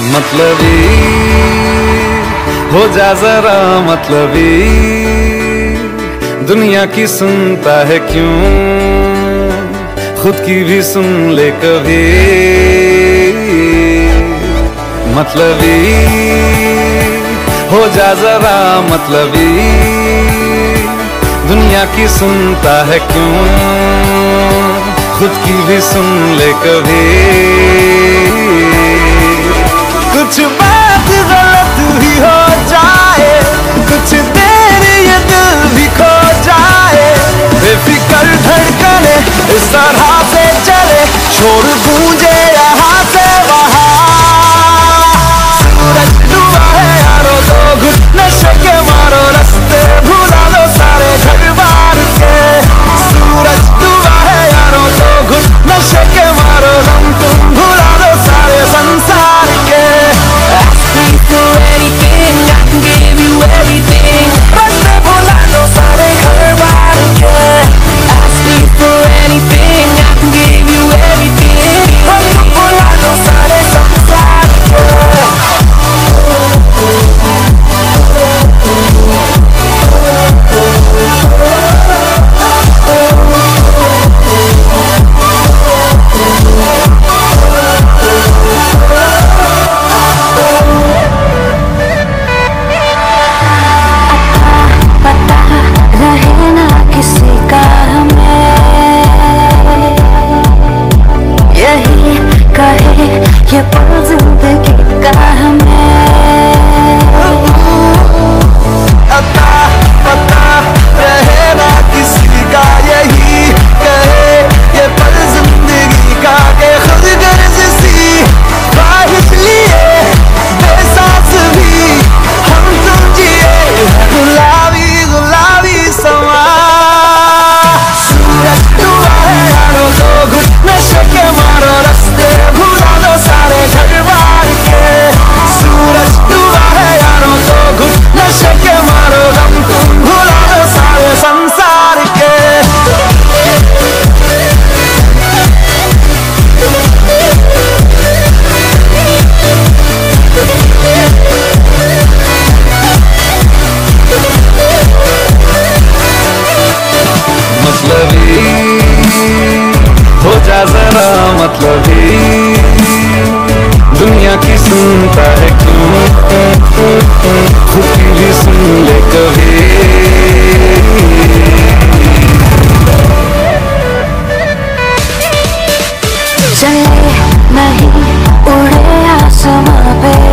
मतलबी हो जा जरा मतलबी, दुनिया की सुनता है क्यों, खुद की भी सुन ले कभी। मतलबी हो जा जरा मतलबी, दुनिया की सुनता है क्यों, खुद की भी सुन ले कभी। कुछ बात गलत भी हो जाए, कुछ देर ये दिल भी खो जाए, बेफिक्र धड़कने इस तरह से चले, शोर गूंजे यहाँ से वहाँ। सूरज डूबा है यारो, तो घुट नशे के मारो, रास्ते भुला लो सारे घर बार के। सूरज डूबा है यारो, तो घुट नशे के मारो, हम तुम भुला लो सारे संसार के। ये पल जिंदगी का हमें अता पता रहे ना किसी का, यही कहे ये पल जिंदगी का, के खुद गर्ज सी ख्वाहिश लिए बेसास भी हम तुम जिए, गुलाबी गुलाबी समा। सूरज डूबा है यारो, तो घुट नशे के मारो, रास्ते भुला लो सारे घर बार के। सूरज डूबा है यारो, तो घुट नशे के मारो, हम तुम भुला लो सारे संसार के। मतलबी हो जा जरा मतलबी, दुनिया की सुनता है क्यों, खुद की भी सुन ले कभी। चले नहीं उड़े आसमां पे,